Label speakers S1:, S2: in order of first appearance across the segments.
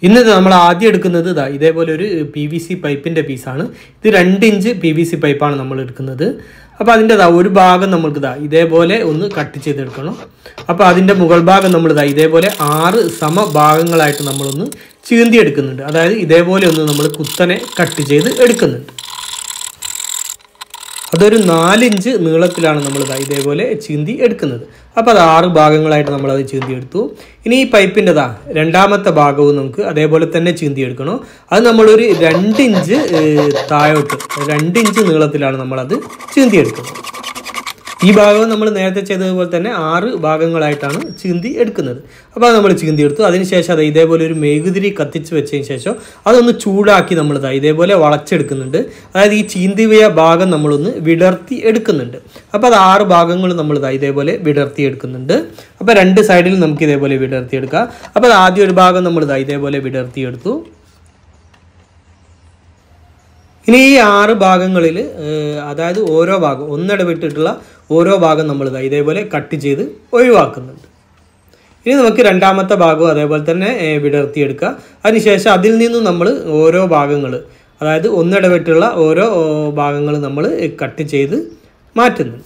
S1: ഇന്നത് നമ്മൾ ആദ്യം എടുക്കുന്നത് ഇതേപോലെ ഒരു PVC പൈപ്പിൻ്റെ പീസാണ്. ഇത് 2 ഇഞ്ച് PVC പൈപ്പാണ് നമ്മൾ എടുക്കുന്നത്. അപ്പോൾ അതിൻ്റെ ഒരു ഭാഗം നമ്മൾക്ക് ഇതേപോലെ ഒന്ന് കട്ട് ചെയ്തെടുക്കണം. അപ്പോൾ അതിൻ്റെ മുകൾ ഭാഗം നമ്മൾ ഇതേപോലെ 6 സമഭാഗങ്ങളായിട്ട് നമ്മളൊന്ന് ചീന്തി എടുക്കുന്നുണ്ട്. അതായത് ഇതേപോലെ ഒന്ന് നമ്മൾ കുത്തനെ കട്ട് ചെയ്ത് എടുക്കുന്നുണ്ട്. അതൊരു 4 ഇഞ്ച് നീളത്തിലാണ് നമ്മൾ ഇതേപോലെ ചീന്തി എടുക്കുന്നത്. അപ്പോൾ അത് 6 ഭാഗങ്ങളായിട്ട് നമ്മളത് ചീന്തി എടുത്തു. ഇനി ഈ പൈപ്പിൻ്റെ രണ്ടാമത്തെ ഭാഗവും നമുക്ക് അതേപോലെ തന്നെ ചീന്തി എടുക്കണം. അത് നമ്മളൊരു 2 ഇഞ്ച് താഴോട്ട് 2 ഇഞ്ച് നീളത്തിലാണ് നമ്മളത് ചീന്തി എടുക്കുന്നത്. ഈ ഭാഗവും നമ്മൾ നേരത്തെ ചെയ്തതുപോലെ തന്നെ 6 ഭാഗങ്ങളായിട്ടാണ് ചീന്തി എടുക്കുന്നത്. അപ്പോൾ അത് നമ്മൾ ചീന്തി എടുത്തു. അതിനുശേഷം അത് ഇതേപോലെ ഒരു മെഴുകുതിരി കത്തിച്ച് വെച്ചതിന് ശേഷം അതൊന്ന് ചൂടാക്കി നമ്മൾ ഇതേപോലെ വളച്ചെടുക്കുന്നുണ്ട്. അതായത് ഈ ചീന്തിയ ഭാഗം നമ്മളൊന്ന് വിടർത്തി എടുക്കുന്നുണ്ട്. അപ്പോൾ അത് 6 ഭാഗങ്ങൾ നമ്മൾ ഇതേപോലെ വിടർത്തി എടുക്കുന്നുണ്ട്. അപ്പോൾ 2 സൈഡിൽ നമുക്ക് ഇതേപോലെ വിടർത്തി എടുക്കാം. അപ്പോൾ അത് ആദ്യം ഒരു ഭാഗം നമ്മൾ ഇതേപോലെ വിടർത്തി എടുത്തു. ഇനി ഈ 6 ഭാഗങ്ങളിൽ അതായത് ഓരോ ഭാഗം ഒന്നിടവിട്ടിട്ടുള്ള ഓരോ ഭാഗം നമ്മൾ ഇതേപോലെ കട്ട് ചെയ്ത് ഒഴിവാക്കുന്നുണ്ട്. ഇനി നമുക്ക് രണ്ടാമത്തെ ഭാഗവും അതേപോലെ തന്നെ വിടർത്തിയെടുക്കുക. അതിനുശേഷം അതിൽ നിന്നും നമ്മൾ ഓരോ ഭാഗങ്ങൾ അതായത് ഒന്നിടവിട്ടുള്ള ഓരോ ഭാഗങ്ങൾ നമ്മൾ കട്ട് ചെയ്ത് മാറ്റുന്നുണ്ട്.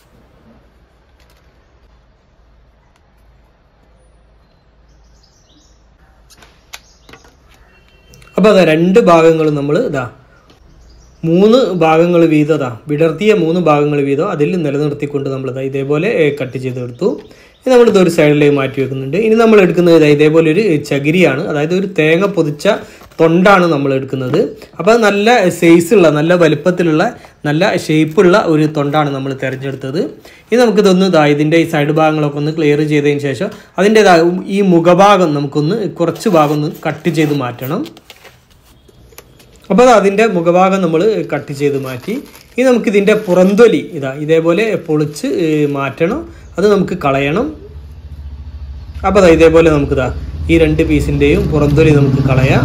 S1: അപ്പോൾ അതാ 2 ഭാഗങ്ങൾ നമ്മൾ 3 ഭാഗങ്ങൾ വീതം വിടർത്തിയ 3 ഭാഗങ്ങൾ വീതം അതിൽ നിലനിർത്തിക്കൊണ്ട് നമ്മൾ ഇതേപോലെ കട്ട് ചെയ്തെടുത്തു. ഇനി നമ്മളിത് ഒരു സൈഡിലേക്ക് മാറ്റി വെക്കുന്നുണ്ട്. ഇനി നമ്മൾ എടുക്കുന്നത് ഇതേപോലെ ഒരു ചകിരിയാണ്. അതായത് ഒരു തേങ്ങ പൊതിച്ച തൊണ്ടാണ് നമ്മൾ എടുക്കുന്നത്. അപ്പോൾ നല്ല സൈസുള്ള നല്ല വലുപ്പത്തിലുള്ള നല്ല ഷേപ്പുള്ള ഒരു തൊണ്ടാണ് നമ്മൾ തിരഞ്ഞെടുത്തത്. ഇനി നമുക്കിതൊന്ന് ഇതിൻ്റെ ഈ സൈഡ് ഭാഗങ്ങളൊക്കെ ഒന്ന് ക്ലിയർ ചെയ്തതിന് ശേഷം അതിൻ്റെ ഈ മുഖഭാഗം നമുക്കൊന്ന് കുറച്ച് ഭാഗം ഒന്ന് കട്ട് ചെയ്ത് മാറ്റണം. അപ്പോൾ അതിൻ്റെ മുഖഭാഗം നമ്മൾ കട്ട് ചെയ്ത് മാറ്റി. ഇനി നമുക്കിതിൻ്റെ പുറന്തൊലി ഇതേപോലെ പൊളിച്ച് മാറ്റണം. അത് നമുക്ക് കളയണം. അപ്പോൾ ഇതേപോലെ നമുക്ക് ഈ 2 പീസിൻ്റെയും പുറന്തൊലി നമുക്ക് കളയാം.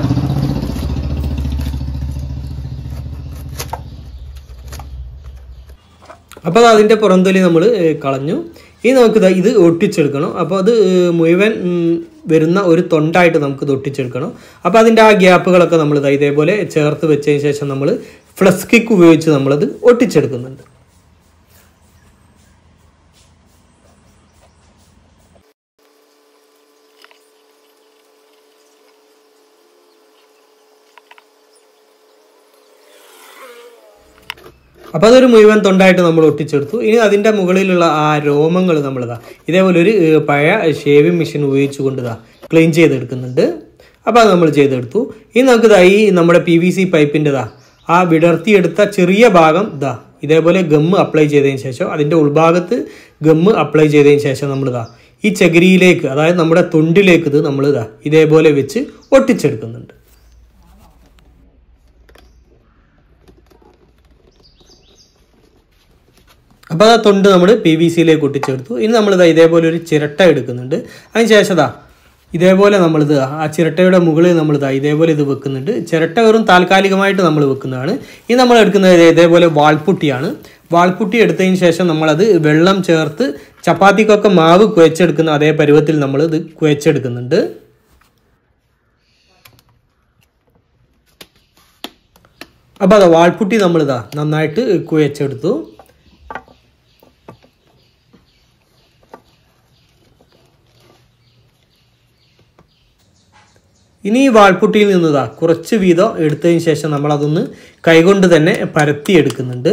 S1: അപ്പോൾ അതിൻ്റെ പുറന്തൊലി നമ്മൾ കളഞ്ഞു. ഇനി നമുക്ക് ഇത് ഒട്ടിച്ചെടുക്കണം. അപ്പോൾ അത് മുഴുവൻ വരുന്ന ഒരു തൊണ്ടായിട്ട് നമുക്ക് ഇത് ഒട്ടിച്ചെടുക്കണം. അപ്പോൾ അതിൻ്റെ ആ ഗ്യാപ്പുകളൊക്കെ നമ്മൾ ഇതേപോലെ ചേർത്ത് വെച്ചതിന് ശേഷം നമ്മൾ ഫ്ലക്സ് കിക്ക് ഉപയോഗിച്ച് നമ്മളത് ഒട്ടിച്ചെടുക്കുന്നുണ്ട്. അപ്പോൾ അതൊരു മുഴുവൻ തൊണ്ടായിട്ട് നമ്മൾ ഒട്ടിച്ചെടുത്തു. ഇനി അതിൻ്റെ മുകളിലുള്ള ആ രോമങ്ങൾ നമ്മൾ ഇതേപോലെ ഒരു പഴയ ഷേവിങ് മെഷീൻ ഉപയോഗിച്ചുകൊണ്ട് ക്ലീൻ ചെയ്തെടുക്കുന്നുണ്ട്. അപ്പോൾ അത് നമ്മൾ ചെയ്തെടുത്തു. ഇനി നമുക്ക് ഈ നമ്മുടെ PVC പൈപ്പിൻ്റെ ആ വിടർത്തിയെടുത്ത ചെറിയ ഭാഗം ഇതേപോലെ ഗമ്മ് അപ്ലൈ ചെയ്തതിന് ശേഷം അതിൻ്റെ ഉൾഭാഗത്ത് ഗമ്മ് അപ്ലൈ ചെയ്തതിന് ശേഷം നമ്മൾ ഈ ചകിരിയിലേക്ക് അതായത് നമ്മുടെ തൊണ്ടിലേക്ക് ഇത് നമ്മൾ ഇതേപോലെ വെച്ച് ഒട്ടിച്ചെടുക്കുന്നുണ്ട്. അപ്പോൾ ആ തൊണ്ട് നമ്മൾ PVCയിലേക്ക് ഒട്ടിച്ചെടുത്തു. ഇനി നമ്മൾ ഇതേപോലെ ഒരു ചിരട്ട എടുക്കുന്നുണ്ട്. അതിന് ശേഷം ഇതേപോലെ നമ്മളിത് ആ ചിരട്ടയുടെ മുകളിൽ നമ്മൾ ഇതേപോലെ ഇത് വെക്കുന്നുണ്ട്. ചിരട്ട വെറും താൽക്കാലികമായിട്ട് നമ്മൾ വെക്കുന്നതാണ്. ഇനി നമ്മൾ എടുക്കുന്നത് ഇതേപോലെ വാൾപുട്ടിയാണ്. വാൾപുട്ടി എടുത്തതിന് ശേഷം നമ്മളത് വെള്ളം ചേർത്ത് ചപ്പാത്തിക്കൊക്കെ മാവ് കുഴച്ചെടുക്കുന്ന അതേ പരുവത്തിൽ നമ്മളിത് കുഴച്ചെടുക്കുന്നുണ്ട്. അപ്പോൾ വാൾപുട്ടി നമ്മളിതാ നന്നായിട്ട് കുഴച്ചെടുത്തു. ഇനി ഈ വാൾപുട്ടിയിൽ നിന്ന് കുറച്ച് വീതം എടുത്തതിന് ശേഷം നമ്മളതൊന്ന് കൈകൊണ്ട് തന്നെ പരത്തിയെടുക്കുന്നുണ്ട്.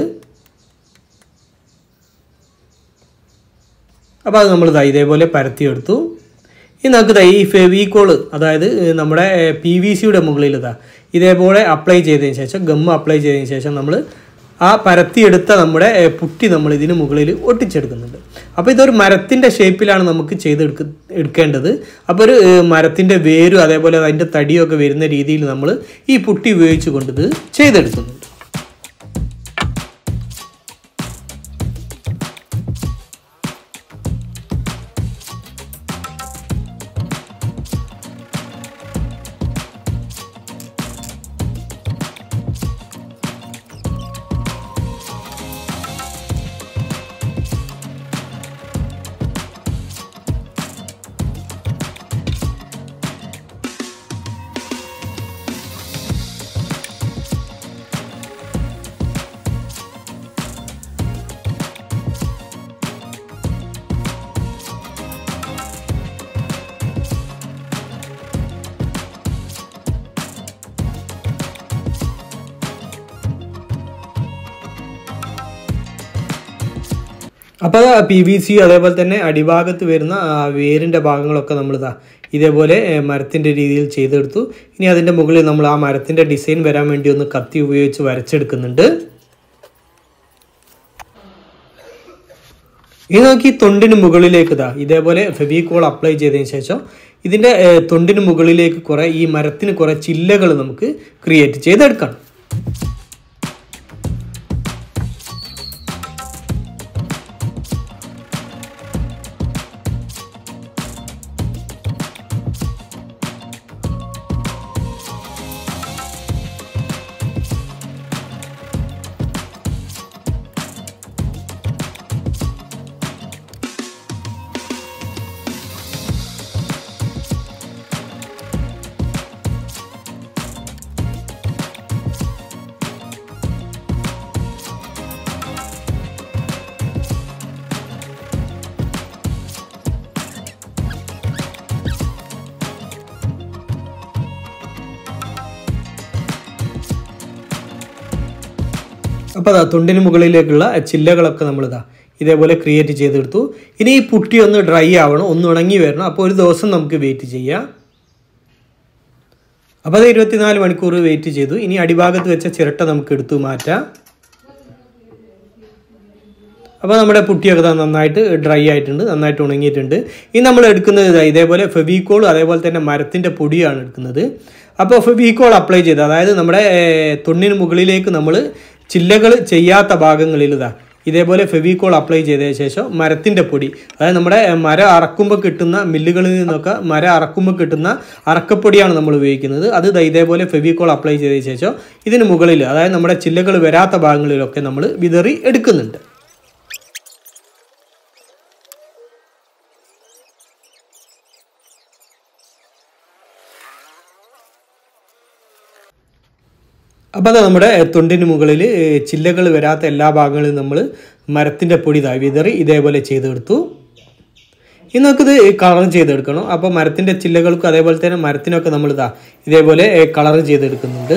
S1: അപ്പോൾ അത് നമ്മൾ ഇതേപോലെ പരത്തിയെടുത്തു. ഇനി നമുക്ക് ഈ ഫെവിക്കോള് അതായത് നമ്മുടെ PVCയുടെ മുകളിൽ ഇതേപോലെ അപ്ലൈ ചെയ്തതിന് ശേഷം ഗമ്മ് അപ്ലൈ ചെയ്തതിന് ശേഷം നമ്മൾ ആ പരത്തിയെടുത്ത നമ്മുടെ പുട്ടി നമ്മൾ ഇതിന് മുകളിൽ ഒട്ടിച്ചെടുക്കുന്നുണ്ട്. അപ്പോൾ ഇതൊരു മരത്തിൻ്റെ ഷേപ്പിലാണ് നമുക്ക് എടുക്കേണ്ടത്. അപ്പോൾ ഒരു മരത്തിൻ്റെ വേരും അതേപോലെ അതിൻ്റെ തടിയൊക്കെ വരുന്ന രീതിയിൽ നമ്മൾ ഈ പുട്ടി ഉപയോഗിച്ച് കൊണ്ട് ഇത് ചെയ്തെടുക്കുന്നുണ്ട്. അപ്പോൾ PVC അതേപോലെ തന്നെ അടിഭാഗത്ത് വരുന്ന വേരിൻ്റെ ഭാഗങ്ങളൊക്കെ നമ്മളിതാ ഇതേപോലെ മരത്തിൻ്റെ രീതിയിൽ ചെയ്തെടുത്തു. ഇനി അതിൻ്റെ മുകളിൽ നമ്മൾ ആ മരത്തിൻ്റെ ഡിസൈൻ വരാൻ വേണ്ടി ഒന്ന് കത്തി ഉപയോഗിച്ച് വരച്ചെടുക്കുന്നുണ്ട്. ഇനി നോക്കി തൊണ്ടിന് മുകളിലേക്ക് ഇതേപോലെ ഫെവിക്കോൾ അപ്ലൈ ചെയ്തതിന് ശേഷം ഇതിൻ്റെ തൊണ്ടിന് മുകളിലേക്ക് ഈ മരത്തിന് കുറേ ചില്ലകൾ നമുക്ക് ക്രിയേറ്റ് ചെയ്തെടുക്കണം. അപ്പോൾ തൊണ്ടിന് മുകളിലേക്കുള്ള ചില്ലകളൊക്കെ നമ്മളിതാ ഇതേപോലെ ക്രിയേറ്റ് ചെയ്തെടുത്തു. ഇനി ഈ പുട്ടി ഒന്ന് ഡ്രൈ ആവണം, ഒന്ന് ഉണങ്ങി വരണം. അപ്പോൾ ഒരു ദിവസം നമുക്ക് വെയിറ്റ് ചെയ്യാം. അപ്പോൾ അത് 24 മണിക്കൂർ വെയിറ്റ് ചെയ്തു. ഇനി അടിഭാഗത്ത് വെച്ച ചിരട്ട നമുക്ക് എടുത്തു മാറ്റാം. അപ്പോൾ നമ്മുടെ പുട്ടിയൊക്കെ നന്നായിട്ട് ഡ്രൈ ആയിട്ടുണ്ട്, നന്നായിട്ട് ഉണങ്ങിയിട്ടുണ്ട്. ഇനി നമ്മൾ എടുക്കുന്നത് ഇതേപോലെ ഫെവിക്കോൾ അതേപോലെ തന്നെ മരത്തിൻ്റെ പൊടിയാണ് എടുക്കുന്നത്. അപ്പോൾ ഫെവിക്കോൾ അപ്ലൈ ചെയ്ത്, അതായത് നമ്മുടെ തൊണ്ടിന് മുകളിലേക്ക് നമ്മൾ ചില്ലകൾ ചെയ്യാത്ത ഭാഗങ്ങളിൽ ഇതേപോലെ ഫെവിക്കോൾ അപ്ലൈ ചെയ്തതിന് ശേഷം മരത്തിൻ്റെ പൊടി, അതായത് നമ്മുടെ മരം അറക്കുമ്പോൾ കിട്ടുന്ന മില്ലുകളിൽ നിന്നൊക്കെ മരം അറക്കുമ്പോൾ കിട്ടുന്ന അറക്കപ്പൊടിയാണ് നമ്മൾ ഉപയോഗിക്കുന്നത്. അത് ഇതേപോലെ ഫെവിക്കോൾ അപ്ലൈ ചെയ്തതിന് ശേഷം ഇതിന് മുകളിൽ, അതായത് നമ്മുടെ ചില്ലകൾ വരാത്ത ഭാഗങ്ങളിലൊക്കെ നമ്മൾ വിതറി എടുക്കുന്നുണ്ട്. അപ്പോൾ അത് നമ്മുടെ തൊണ്ടിന് മുകളിൽ ചില്ലകൾ വരാത്ത എല്ലാ ഭാഗങ്ങളിലും നമ്മൾ മരത്തിൻ്റെ പൊടി വിതറി ഇതേപോലെ ചെയ്തെടുത്തു. ഇനി നമുക്കിത് കളർ ചെയ്തെടുക്കണം. അപ്പോൾ മരത്തിൻ്റെ ചില്ലകൾക്കും അതേപോലെ തന്നെ മരത്തിനൊക്കെ നമ്മൾ ഇതേപോലെ കളർ ചെയ്തെടുക്കുന്നുണ്ട്.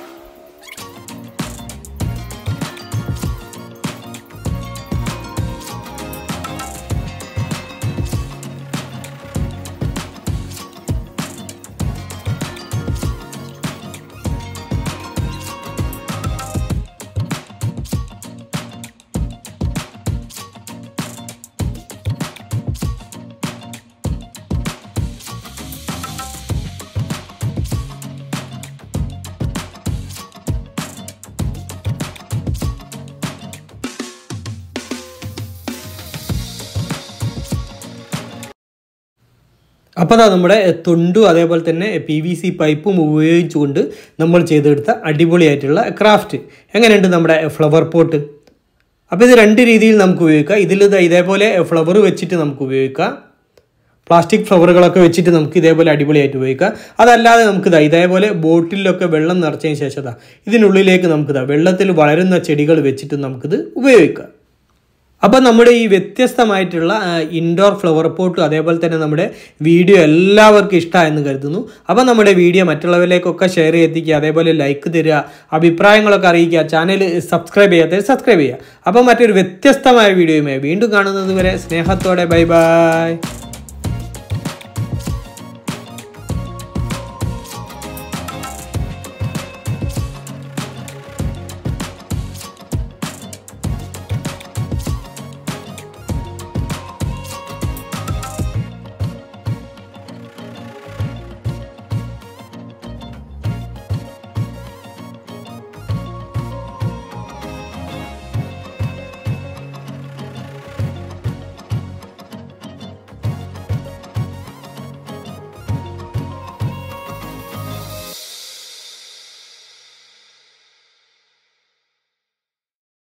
S1: അപ്പോൾ നമ്മുടെ തൊണ്ടും അതേപോലെ തന്നെ PVC പൈപ്പും ഉപയോഗിച്ചുകൊണ്ട് നമ്മൾ ചെയ്തെടുത്ത അടിപൊളിയായിട്ടുള്ള ക്രാഫ്റ്റ് എങ്ങനെയുണ്ട് നമ്മുടെ ഫ്ലവർ പോട്ട്. അപ്പോൾ ഇത് രണ്ട് രീതിയിൽ നമുക്ക് ഉപയോഗിക്കാം. ഇതിൽ ഇതേപോലെ ഫ്ലവർ വെച്ചിട്ട് നമുക്ക് ഉപയോഗിക്കാം, പ്ലാസ്റ്റിക് ഫ്ലവറുകളൊക്കെ വെച്ചിട്ട് നമുക്ക് ഇതേപോലെ അടിപൊളിയായിട്ട് ഉപയോഗിക്കാം. അതല്ലാതെ നമുക്ക് ഇതേപോലെ ബോട്ടിലൊക്കെ വെള്ളം നിറച്ചതിന് ശേഷം ഇതിനുള്ളിലേക്ക് നമുക്ക് വെള്ളത്തിൽ വളരുന്ന ചെടികൾ വെച്ചിട്ട് നമുക്കിത് ഉപയോഗിക്കാം. അപ്പോൾ നമ്മുടെ ഈ വ്യത്യസ്തമായിട്ടുള്ള ഇൻഡോർ ഫ്ലവർ പോട്ടും അതേപോലെ തന്നെ നമ്മുടെ വീഡിയോ എല്ലാവർക്കും ഇഷ്ടമായെന്ന് കരുതുന്നു. അപ്പോൾ നമ്മുടെ വീഡിയോ മറ്റുള്ളവരിലേക്കൊക്കെ ഷെയർ ചെയ്തെത്തിക്കുക, അതേപോലെ ലൈക്ക് തരിക, അഭിപ്രായങ്ങളൊക്കെ അറിയിക്കുക, ചാനൽ സബ്സ്ക്രൈബ് ചെയ്യാത്തവർ സബ്സ്ക്രൈബ് ചെയ്യുക. അപ്പോൾ മറ്റൊരു വ്യത്യസ്തമായ വീഡിയോയുമായി വീണ്ടും കാണുന്നത് വരെ സ്നേഹത്തോടെ ബൈ ബൈ.